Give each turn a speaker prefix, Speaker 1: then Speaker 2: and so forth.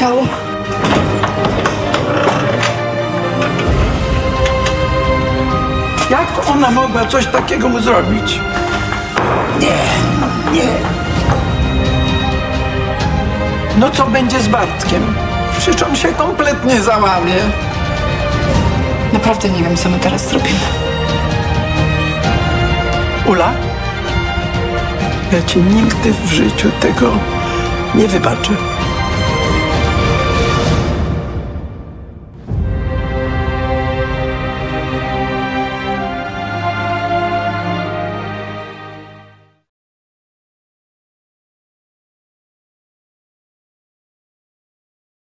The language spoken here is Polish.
Speaker 1: stało?
Speaker 2: Jak ona mogła coś takiego mu zrobić? Nie. No co będzie z Bartkiem? Przecież on się kompletnie załamie.
Speaker 1: Naprawdę nie wiem, co my teraz zrobimy.
Speaker 2: Ula? Ja ci nigdy w życiu tego nie wybaczę.